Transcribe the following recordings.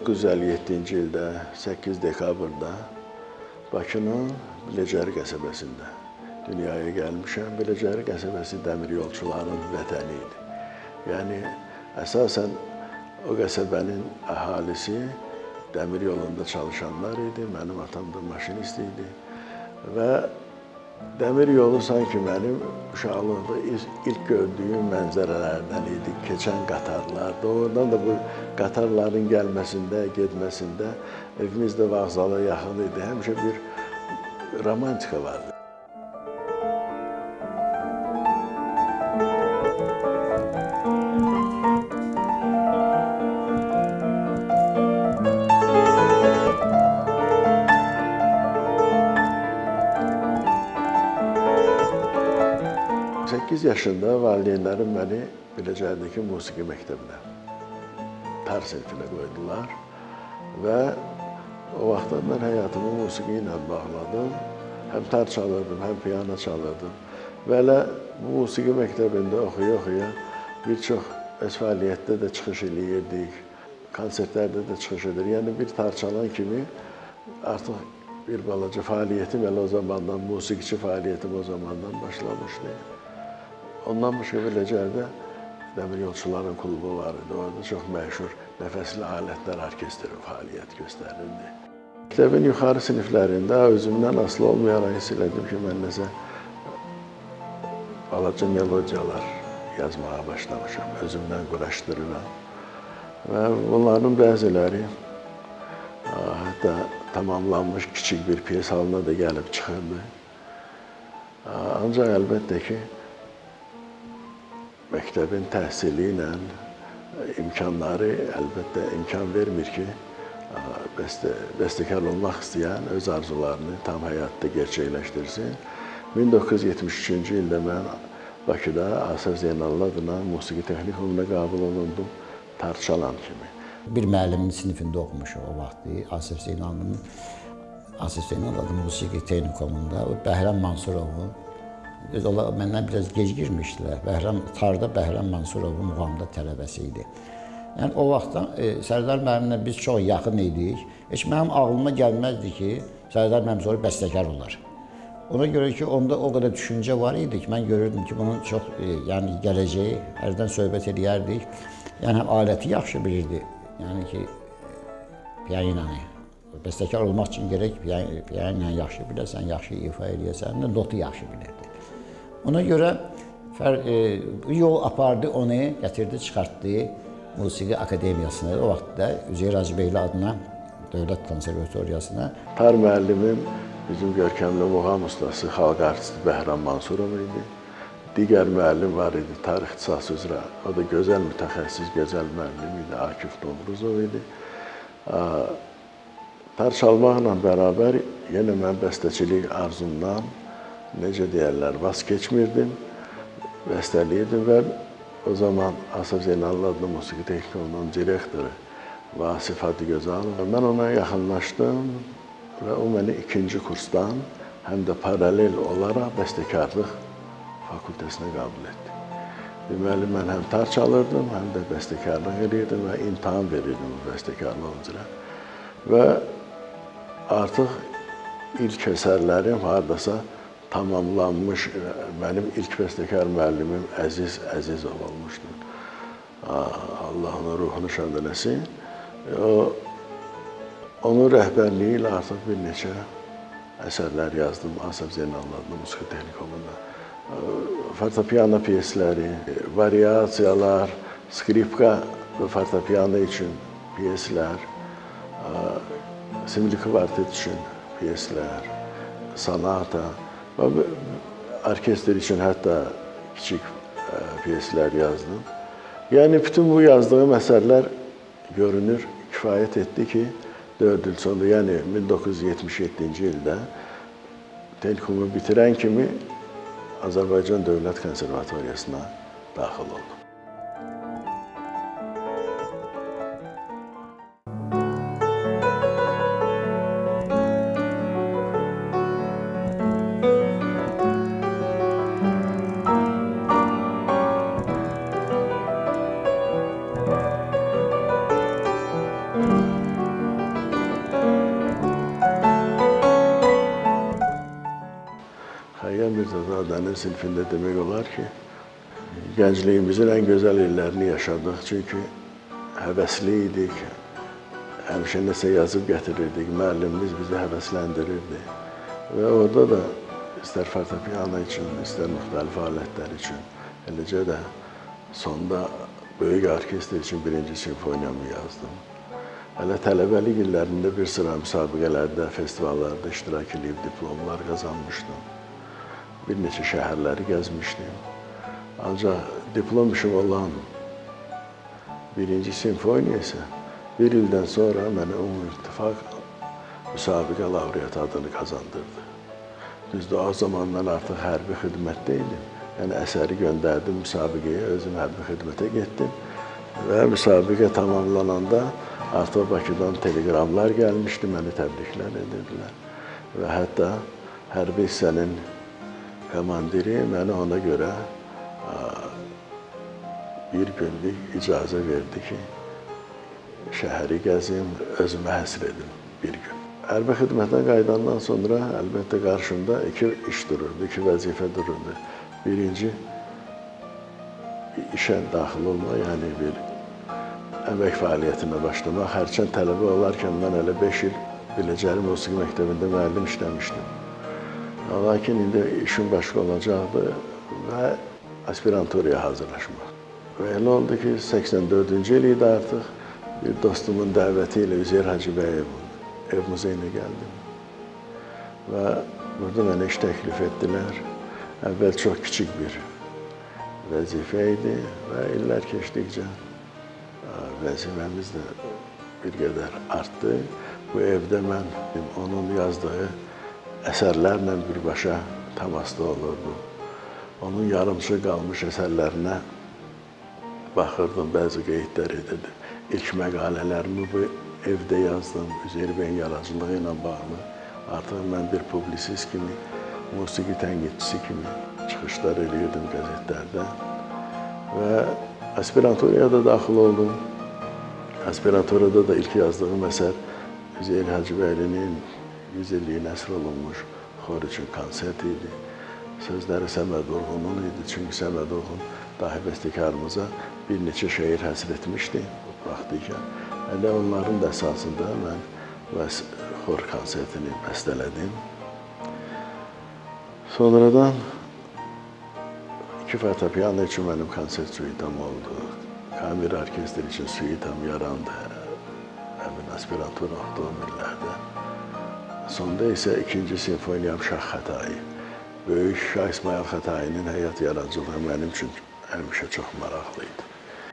1957-ci ildə 8 dekabrda Bakının Biləcəri qəsəbəsində dünyaya gəlmişəm. Biləcəri qəsəbəsi dəmir yolçuların vətəni idi. Yəni, əsasən o qəsəbənin əhalisi dəmir yolunda çalışanlar idi. Mənim atam da maşinist idi. Və dəmir yolu sanki mənim uşaqlıqda ilk gördüyüm mənzərələrdən idi. Keçən qatarlar, doğrudan da bu qatarların gəlməsində, getməsində evimiz də vağzala yaxın idi. Həmişə bir romantika vardı. Sekiz yaşında valideynlərim məni Biləcərdəki musiqi məktəbinə, tar sinfinə qoydular və o vaxtdan mən həyatımı musiqi ilə bağladım. Həm tar çalırdım, həm piyano çalırdım. Və elə bu musiqi məktəbində oxuya-oxuya bir çox öz fəaliyyətdə də çıxış eləyirdik, konsertlərdə də çıxış edir. Yəni bir tar çalan kimi artıq bir balaca fəaliyyətim elə o zamandan, musiqiçi fəaliyyətim o zamandan başlamışdı. Ondan başqa Biləcərdə dəmir yolçuların klubu var idi. Orada çox məşhur nəfəsli alətlər orkestri fəaliyyət göstərirdi. Məktəbin yuxarı siniflərində özümdən asılı olmayaraq hiss elədim ki, mən nəsə balaca melodiyalar yazmağa başlamışam, özümdən quraşdırıram. Və bunların bəziləri hətta tamamlanmış kiçik bir piyes halına da gəlib çıxırdı. Ancaq əlbəttə ki, məktəbin təhsili ilə imkanları əlbəttə imkan vermir ki, bəstəkar olmaq istəyən öz arzularını tam həyatda gerçəkləşdirsin. 1973-cü ildə mən Bakıda Asaf Zeynallı adına musiqi texnikumuna qəbul olundum, tar çalan kimi. Bir müəllimin sinifində oxumuşuq o vaxtı, Asaf Zeynallı adlı musiqi texnikumunda, Bəhram Mansurovun, onlar məndən biraz gec girmişdilər. Tarda Bəhram Mansurovun muğamda tələbəsi idi. Yəni, o vaxtdan Sərdar müəllimlə biz çox yaxın idik. Heç mənim ağlıma gəlməzdi ki, Sərdar müəllim sonra bəstəkar olar. Ona görə ki, onda o qədər düşüncə var idi ki, mən görürdüm ki, bunun çox gələcəyi, hərdən söhbət edərdik. Yəni, həm aləti yaxşı bilirdi. Yəni ki, piyaninanı. Bəstəkar olmaq üçün gərək piyaninanı yaxşı biləsən, yaxşı ifa edəsən, notu yaxşı bilirdi. Ona görə yol apardı, onu gətirdi, çıxartdı Musiqi Akademiyasına. O vaxtda Üzeyir Hacıbeyli adına Dövlət Konservatoriyasına. Tar müəllimim bizim görkəmli muğam ustası, xalq artisti Bəhram Mansurov idi. Digər müəllim var idi, tarix ixtisası üzrə. O da gözəl mütəxəssis, gözəl müəllim idi, Akif Doğruzov idi. Tar çalmaqla bərabər yenə mən bəstəçilik arzumdan, necə deyərlər, vaz keçmirdim, bəstəliydim və o zaman Asaf Zeynallı adlı musiqi texnikumunun direktoru Vasif Adıgözalov. Mən ona yaxınlaşdım və o məni ikinci kursdan həm də paralel olaraq bəstəkarlıq fakültəsinə qəbul etdi. Deməli, mən həm tar çalırdım, həm də bəstəkarlıq edirdim və imtahan verirdim bu bəstəkarlıq üzrə. Və artıq ilk əsərlərim hardasa tamamlanmış, mənim ilk bəstəkar müəllimim Əziz Əzizov olmuşdur. Allah onun ruhunu şad eləsin. Onun rəhbərliyi ilə artıq bir neçə əsərlər yazdım Asaf Zeynallı adlı musiqi texnikumunda. Fortepiano piyesləri, variasiyalar, skripka və fortepiano üçün piyeslər, simli kvartet üçün piyeslər, sanata və orkestr üçün hətta kiçik piyeslər yazdım. Yəni, bütün bu yazdığım əsərlər görünür, kifayət etdi ki, 4 il sonra, yəni 1977-ci ildə texnikumu bitirən kimi Azərbaycan Dövlət Konservatoriyasına daxil oldum. sinifində demək olar ki, gəncliyimizin ən gözəl illərini yaşadıq. Çünki həvəsli idik, həmişə nəsə yazıb gətirirdik, müəllimimiz bizi həvəsləndirirdi. Və orada da istər fortepiano üçün, istər müxtəlif alətlər üçün, eləcə də sonda böyük orkestr üçün birinci simfoniyamı yazdım. Hələ tələbəlik illərində bir sıra müsabiqələrdə, festivallarda iştirak edib diplomlar qazanmışdım. Bir neçə şəhərləri gəzmişdim. Ancaq diplom işim olan birinci simfoniya isə bir ildən sonra mənə Ümumiltifaq müsabiqə laureatı adını qazandırdı. Düzdür, o zaman mən artıq hərbi xidmətdə idim. Yəni əsəri göndərdim müsabiqəyə, özüm hərbi xidmətə getdim və müsabiqə tamamlananda artıq Bakıdan teleqramlar gəlmişdi, məni təbriklər edirdilər. Və hətta hərbi hissənin komandiri mənə ona görə bir günlük icazə verdi ki, şəhəri gəzim, özümə həsr edim bir gün. Hərbi xidmətdən qayıdandan sonra əlbəttə qarşımda iki iş dururdu, iki vəzifə dururdu. Birinci, işə daxil olma, yəni bir əmək fəaliyyətinə başlamaq. Hərçənd tələbə olarkən mən elə 5 il Biləcəri Musiqi Məktəbində müəllim işləmişdim. Lakin indi işim başqa olacaqdı və aspiranturaya hazırlaşmaq. Və elə oldu ki, 84-cü il idi artıq bir dostumun dəvəti ilə Üzeyir Hacıbəyevin ev muzeyinə gəldim. Və burada mənə iş təklif etdilər. Əvvəl çox kiçik bir vəzifə idi və illər keçdikcə vəzifəmiz də bir qədər artdı. Bu evdə mən onun yazdığı əsərlərlə birbaşa təmasda olurdum. Onun yarımçıq qalmış əsərlərinə baxırdım, bəzi qeydlər edirdim. İlk məqalələrimi bu evdə yazdım, Üzeyir bəyin yaradıcılığı ilə bağlı. Artıq mən bir publisist kimi, musiqi tənqidçisi kimi çıxışlar eləyirdim qəzetlərdə. Və aspiranturaya da daxil oldum. Aspiranturada da ilk yazdığım əsər Üzeyir Hacıbəylinin 100 illiyinə həsr olunmuş xor üçün konsert idi. Sözləri Səməd Vurğunun idi, çünki Səməd Vurğun dahi bəstəkarımıza bir neçə şeir həsr etmişdi vaxtıyken. Elə onların da əsasında mən xor konsertini bəstələdim. Sonradan iki fortepiano üçün mənim konsert suitam oldu. Kamera orkestri üçün suitam yarandı həmin aspirantura olduğum illərdə. Sonda isə ikinci simfoniyam Şah Xətai. Böyük Şah İsmayıl Xətainin həyat yaradıcılığı mənim üçün həmişə çox maraqlı idi.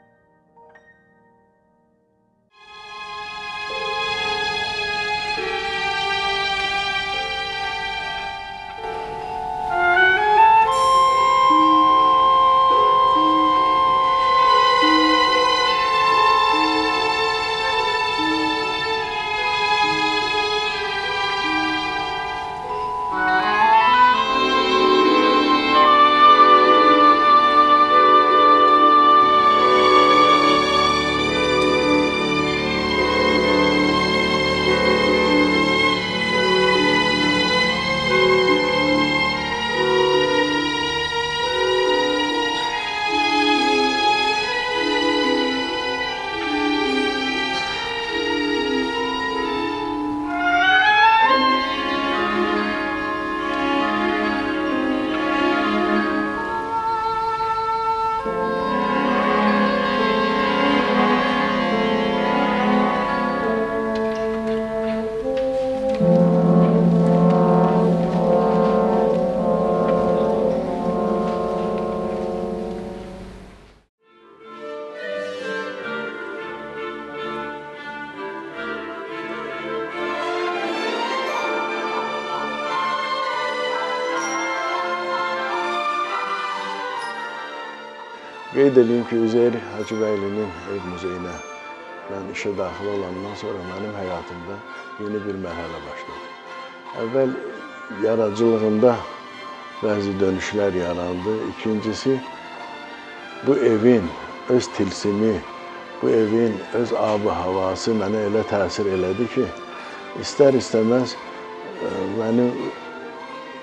Qeyd edeyim ki, Üzeyir Hacıbəylinin ev muzeyinə mən işə daxil olandan sonra mənim həyatımda yeni bir mərhələ başladı. Əvvəl yaradıcılığında bəzi dönüşlər yarandı. İkincisi, bu evin öz tilsimi, bu evin öz ab-ı havası mənə elə təsir elədi ki, istər-istəməz mənim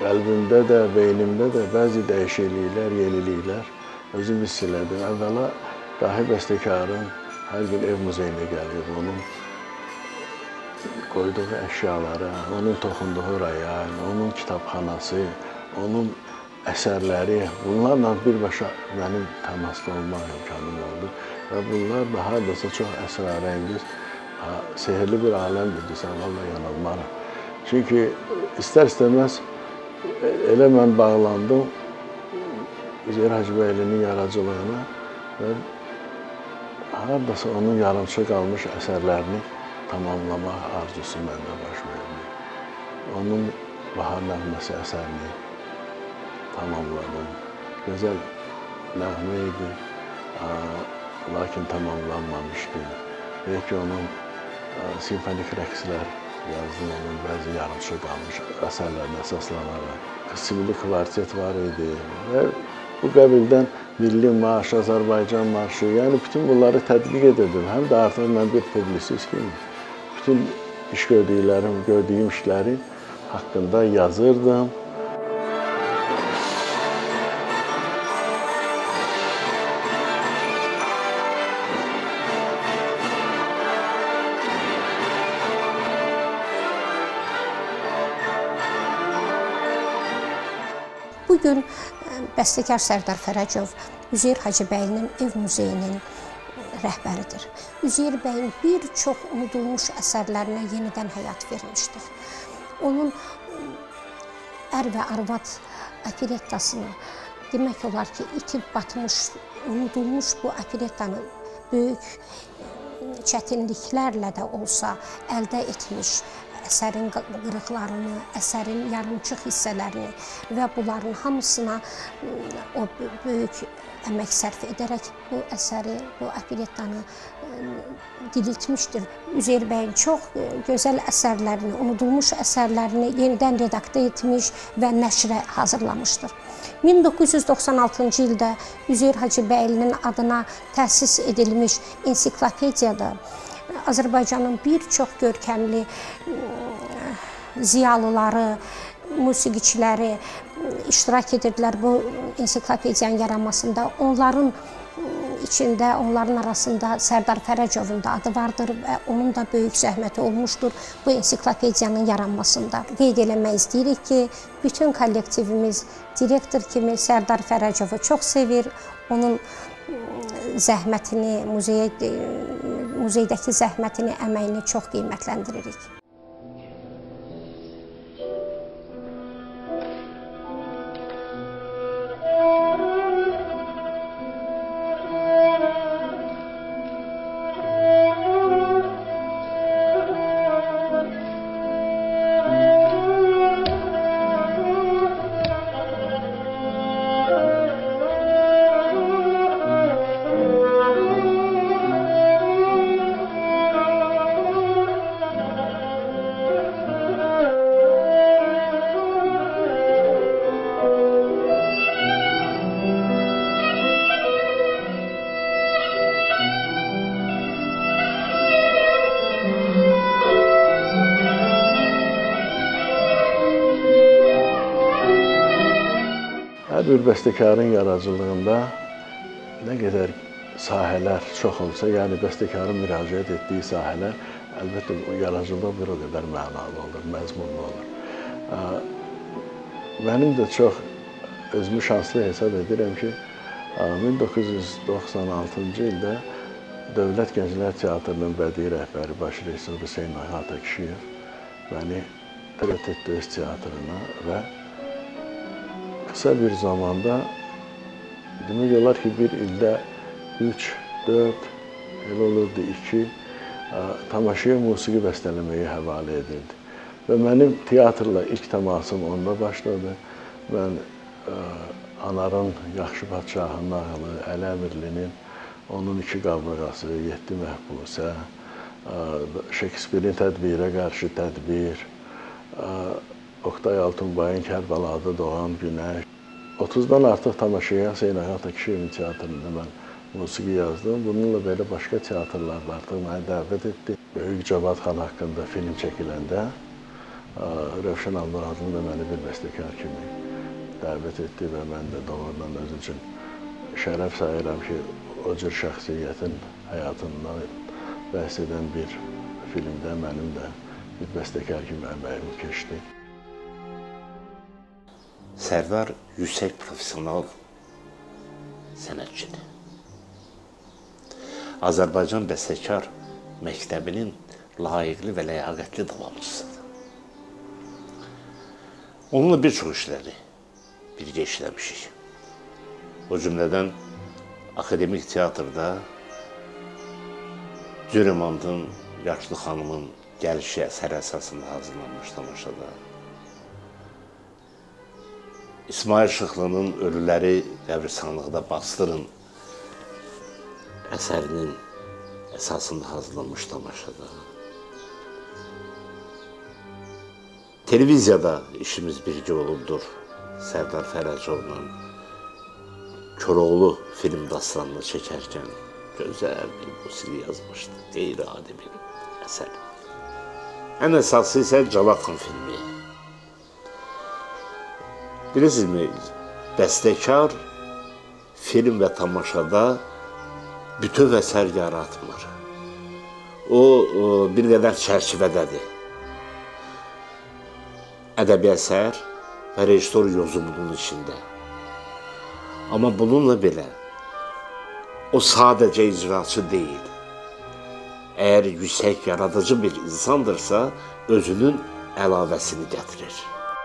qəlbimdə də, beynimdə də bəzi dəyişikliklər, yeniliklər özüm hiss elədim. Əvvəla dahi bəstəkarın hər gün ev muzeyinə gəlir, onun qoyduğu əşyalara, onun toxunduğu rayon, onun kitabxanası, onun əsərləri, bunlarla birbaşa mənim təmasda olmaq imkanım oldu. Və bunlar da hardasa çox əsrarəngiz, sehirli bir aləmdir desəm, vallahi yanılmaram. Çünki istər-istəməz elə mən bağlandım Üzeyir Hacıbəylinin yaradıcılığına və hardasa onun yarımçı qalmış əsərlərini tamamlamaq arzusu məndə baş verdi. Onun Bahar nəğməsi əsərini tamamladım. Gözəl nəğmə idi, lakin tamamlanmamışdı. Deyək ki, onun simfonik rəqslər yazdım, onun bəzi yarımçı qalmış əsərlərinə əsaslanaraq. Simli kvartet var idi və bu qəbildən Milli Marş, Azərbaycan Marşı, yəni bütün bunları tədqiq edirdim. Həm də artıq mən bir publisist kimi bütün iş gördüyüm işləri haqqında yazırdım. Bugün bəstəkar Sərdar Fərəcov Üzeyir Hacıbəylinin ev muzeyinin rəhbəridir. Üzeyir bəyin bir çox unudulmuş əsərlərinə yenidən həyat vermişdir. Onun Ər və Arvad operettasını demək olar ki, itib batmış, unudulmuş bu operettanı böyük çətinliklərlə də olsa əldə etmiş, əsərin qırıqlarını, əsərin yarımçıq hissələrini və bunların hamısına o böyük əmək sərf edərək bu əsəri, bu operettanı diriltmişdir. Üzeyir bəyin çox gözəl əsərlərini, unudulmuş əsərlərini yenidən redaktə etmiş və nəşrə hazırlamışdır. 1996-cı ildə Üzeyir Hacıbəylinin adına təsis edilmiş ensiklopediyada Azərbaycanın bir çox görkəmli ziyalıları, musiqiçiləri iştirak edirdilər bu ensiklopediyanın yaranmasında. Onların içində, onların arasında Sərdar Fərəcovun da adı vardır və onun da böyük zəhməti olmuşdur bu ensiklopediyanın yaranmasında. Qeyd eləmək istəyirik ki, bütün kollektivimiz direktor kimi Sərdar Fərəcovu çox sevir, onun zəhmətini, muzeydəki zəhmətini, əməyini çox qiymətləndiririk. Hər bir bəstəkarın yaradıcılığında nə qədər sahələr çox olsa, yəni bəstəkarın müraciət etdiyi sahələr, əlbəttə yaradıcılıqda bir o qədər mənalı olur, məzmunlu olur. Mənim də çox özümü şanslı hesab edirəm ki, 1996-cı ildə Dövlət Gənclər Teatrının bədii rəhbəri baş rejissor Hüseyn Atakişiyev məni dəvət etdi öz teatrına və qısa bir zamanda demək olar ki, bir ildə 3, 4, elə olurdu 2 tamaşaya musiqi bəstələməyi həvalə edildi. Və mənim teatrla ilk təmasım onda başladı. Mən Anarın Yaxşı Padşahın nağılı, Əli Əmirlinin Onun iki qabırğası, 7 məhbusə, Şekspirin Tədbirə qarşı tədbir, Oktay Altunbayın Kərbəlada doğan günəş. 30-dan artıq tamaşaya Hüseyn Atakişiyevin teatrında mən musiqi yazdım. Bununla belə başqa teatrlar da artıq məni dəvət etdi. Böyük Cavad xan haqqında film çəkiləndə Rövşən Almuradlı da məni bir bəstəkar kimi dəvət etdi və mən də doğrudan öz üçün şərəf sayıram ki, o cür şəxsiyyətin həyatından bəhs edən bir filmdə mənim də bir bəstəkar kimi əməyim keçdi. Sərdar yüksək profesional sənətçidir. Azərbaycan Bəstəkar Məktəbinin layiqli və ləyaqətli davamçısıdır. Onunla bir çox işləri birgə işləmişik. O cümlədən akademik teatrda Cüremandın Yaşlı xanımın gəlişi əsəri əsasında hazırlanmış tamaşada, İsmail Şıxlının Ölüləri qəbristanlıqda bastırın əsərinin əsasında hazırlanmış tamaşada, televiziyada işimiz birgə olubdur. Sərdar Fərəcovla Koroğlu film dastanını çəkərkən gözəl bir musiqi yazmışdı, qeyri-adi bir əsər. Ən əsası isə Cavakhan filmi. Bilirsizmi, bəstəkar film və tamaşada bütöv əsər yaratmır. O, bir qədər çərçivədədir. Ədəbi əsər və rejissor yozumunun içində. Amma bununla belə, o sadəcə icraçı deyil. Əgər yüksək yaradıcı bir insandırsa, özünün əlavəsini gətirir.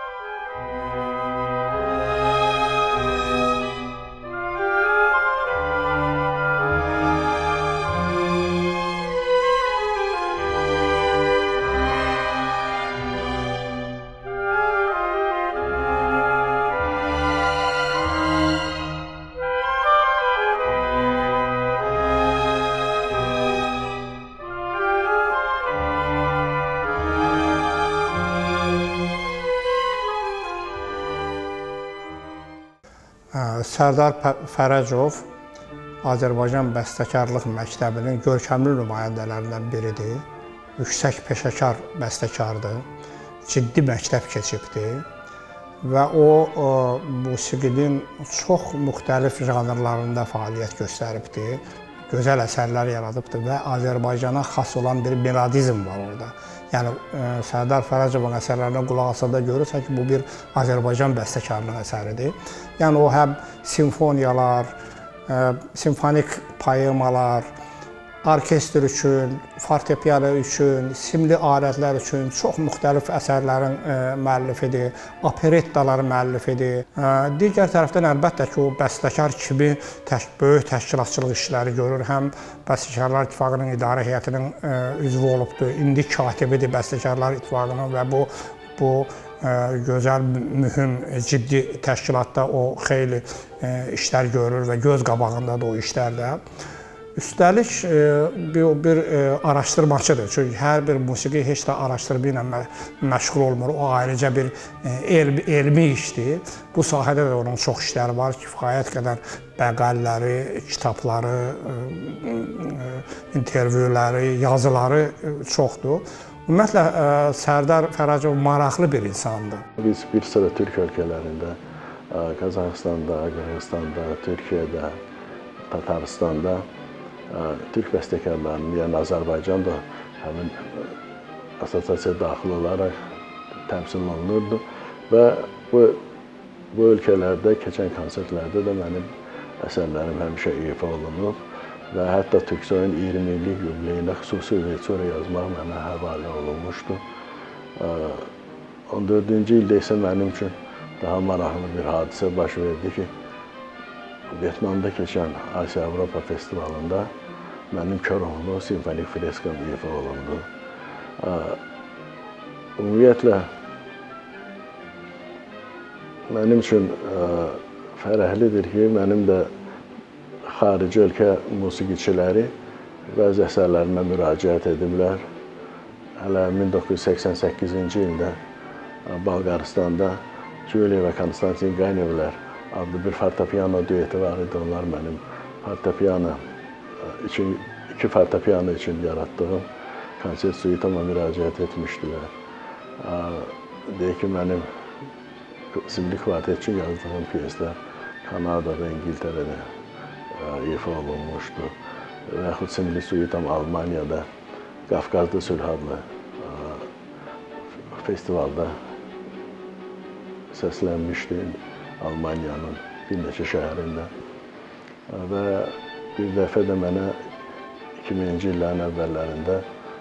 Sərdar Fərəcov Azərbaycan Bəstəkarlıq Məktəbinin görkəmli nümayəndələrindən biridir. Yüksək peşəkar bəstəkardır, ciddi məktəb keçibdir və o musiqinin çox müxtəlif janrlarında fəaliyyət göstəribdir. Gözəl əsərlər yaradıbdır və Azərbaycana xas olan bir melodizm var orada. Yəni, Sərdar Fərəcovun əsərlərinə qulaq asanda görürsən ki, bu bir Azərbaycan bəstəkarlıq əsəridir. Yəni, o həm simfoniyalar, simfonik poemalar, orkestr üçün, fortepiano üçün, simli alətlər üçün çox müxtəlif əsərlərin müəllifidir, operettalar müəllifidir. Digər tərəfdən əlbəttə ki, o bəstəkar kimi böyük təşkilatçılıq işləri görür. Həm Bəstəkarlar İttifaqının idarə heyətinin üzvü olubdur, indi katibidir Bəstəkarlar İttifaqının və bu gözəl, mühüm, ciddi təşkilatda o xeyli işlər görür və göz qabağındadır o işlərdə. Üstəlik, bir araşdırmacıdır. Çünki hər bir musiqi heç də araşdırma ilə məşğul olmur. O ayrıca bir elmi işdir. Bu sahədə də onun çox işləri var. Kifayət qədər məqalləri, kitabları, intervyuları, yazıları çoxdur. Ümumiyyətlə, Sərdar Fərəcov maraqlı bir insandır. Biz bir sıra Türk ölkələrində, Qazaxıstanda, Qırğızstanda, Türkiyədə, Tataristanda Türk bəstəkarlarının, yəni Azərbaycan da həmin assosiasiyaya daxil olaraq təmsil olunurdu və bu ölkələrdə keçən konsertlərdə də mənim əsərlərim həmişə ifa olunub və hətta Türksoyun 20 illik yubileyinə xüsusi uvertüra yazmaq mənə həvalə olunmuşdu. 14-cü ildə isə mənim üçün daha maraqlı bir hadisə baş verdi ki, Vyetnamda keçən Asiya-Avropa festivalında mənim Koroğlu simfonik freskam ifa olundu. Ümumiyyətlə, mənim üçün fərəhlidir ki, mənim də xarici ölkə musiqiçiləri bəzi əsərlərimə müraciət ediblər. Hələ 1988-ci ildə Bolqarıstanda Juliya və Konstantin Qanevlər adlı bir fortepiano düeti var idi. Onlar mənim iki fortepiano üçün yaratdığım konsert suitama müraciət etmişdilər. deyək ki, mənim simli kvartet üçün yazdığım pyeslər Kanadada, İngiltərədə ifa olunmuşdu. Və yaxud simli suitam Almaniyada, Qafqazda Sülh adlı festivalda səslənmişdi Almaniyanın bir neçə şəhərində. Və bir dəfə də mənə 2000-ci illərin əvvəllərində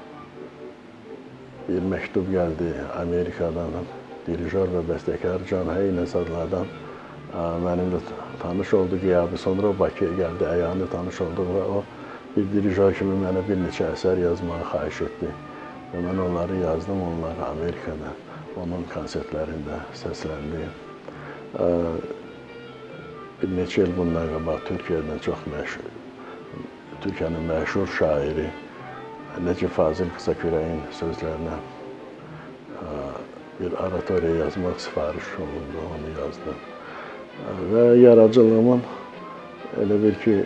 bir məktub gəldi Amerikadan, dirijor və bəstəkar John Haynes adlardan. Mənimlə tanış oldu qiyabı, sonra o Bakıya gəldi, əyanı tanış olduq və o bir dirijor kimi mənə bir neçə əsər yazmağı xahiş etdi. Və mən onları yazdım, onlar Amerikada, onun konsertlərində səsləndi. Bir neçə il bundan qabaq Türkiyədən çox məşhur, Türkiyənin məşhur şairi Necip Fazıl Qısakürəyin sözlərinə bir oratoriya yazmaq sifariş olundu, onu yazdım. Və yaradıcılığımın elə bir ki,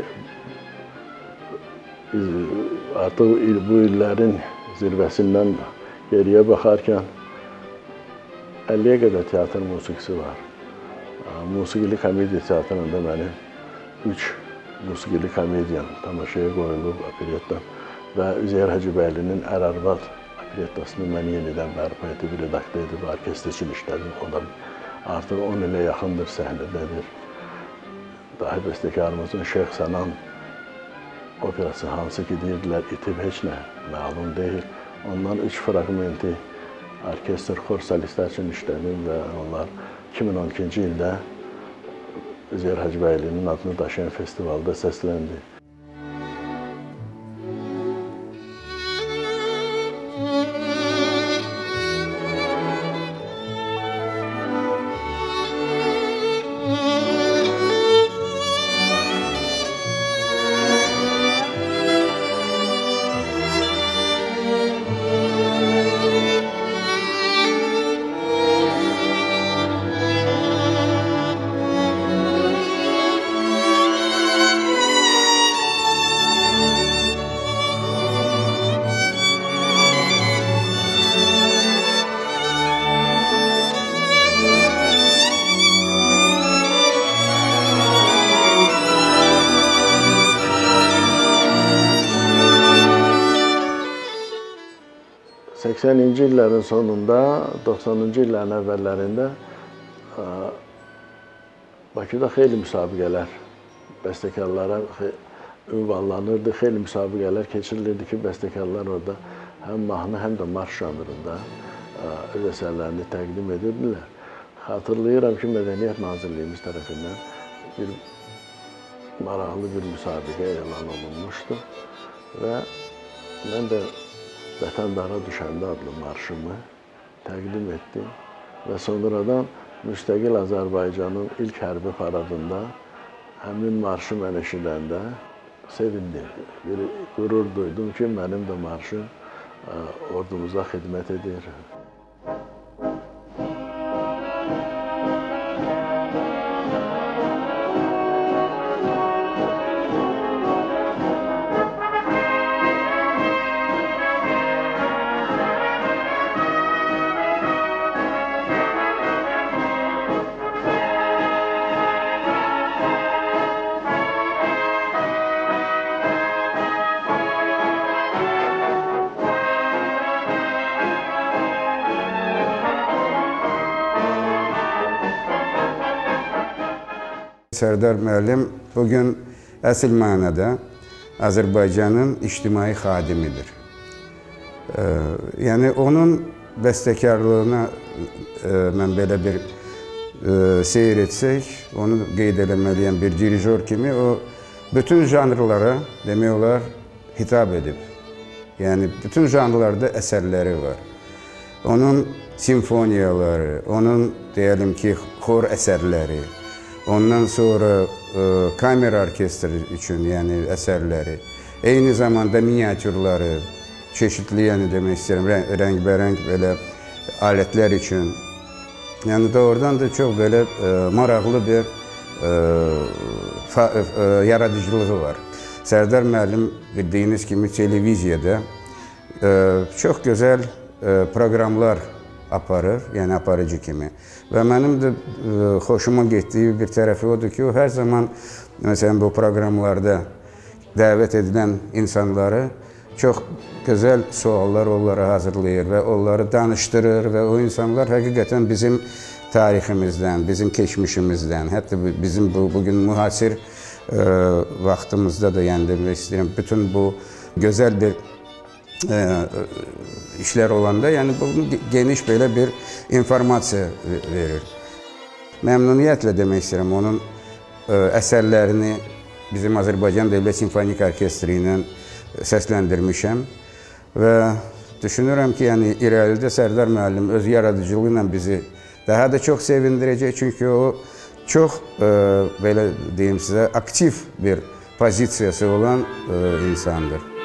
artıq bu illərin zirvəsindən geriyə baxarkən 50-yə qədər teatr musiqisi var. Musiqili komediya teatrında mənim 3 musiqili komediyam tamaşaya qoyulub operetdən və Üzeyir Hacıbəylinin Ər-Arvad operettasını mən yenidən bərpa edib, redaktə edib, orkestr üçün işlədim. O da artıq 10 ilə yaxındır səhnədədir. Dahi bəstəkarımızın Şeyx Sənan operası hansı ki deyirdilər, itib heç nə məlum deyil. Ondan 3 fragmenti orkestr, xor solistlər üçün işlədim və onlar 2012-ci ildə Üzeyir Hacıbəylinin adını daşıyan festivalda səsləndi. ...80-ci illərin sonunda, 90-cı illərin əvvəllərində Bakıda xeyli müsabiqələr bəstəkarlara ünvanlanırdı, xeyli müsabiqələr keçirilirdi ki, bəstəkarlar orada həm mahnı, həm də marş janrında öz əsərlərini təqdim edirdilər. Xatırlayıram ki, Mədəniyyət Nazirliyimiz tərəfindən bir maraqlı bir müsabiqə elan olunmuşdu və mən də Vətəndara düşəndə adlı marşımı təqdim etdim və sonradan müstəqil Azərbaycanın ilk hərbi paradında həmin marşı mən eşidəndə sevindim. Bir qürur duydum ki, mənim də marşım ordumuza xidmət edir. Sərdar müəllim bugün əsl mənada Azərbaycanın ictimai xadimidir. Yəni onun bəstəkarlığına mən belə bir seyr etsək, onu qeyd eləməliyəm bir dirijor kimi, o bütün janrlara demək olar hitab edib. Yəni bütün janrlarda əsərləri var. Onun simfoniyaları, onun deyəlim ki, xor əsərləri, ondan sonra kamera orkestri üçün, yəni əsərləri, eyni zamanda miniatürləri, çeşitli, yəni demək istəyirəm, rəngbərəng belə alətlər üçün. Yəni doğrudan da çox belə maraqlı bir yaradıcılığı var. Sərdar müəllim bildiyiniz kimi televiziyada çox gözəl proqramlar aparır, yəni aparıcı kimi. Və mənim də xoşuma getdiyi bir tərəfi odur ki, o hər zaman, məsələn, bu proqramlarda dəvət edilən insanları çox gözəl suallar onlara hazırlayır və onları danışdırır və o insanlar həqiqətən bizim tariximizdən, bizim keçmişimizdən, hətta bizim bugün mühasir vaxtımızda da, yəni demək istəyirəm, bütün bu gözəl bir işlər olanda, yəni bu geniş belə bir informasiya verir. Məmnuniyyətlə demək istəyirəm, onun əsərlərini bizim Azərbaycan Dövlət Simfonik Orkestri ilə səsləndirmişəm və düşünürəm ki, yəni irəlidə Sərdar müəllim öz yaradıcılığı ilə bizi daha da çox sevindirəcək, çünki o çox, belə deyim sizə, aktiv bir pozisiyası olan insandır.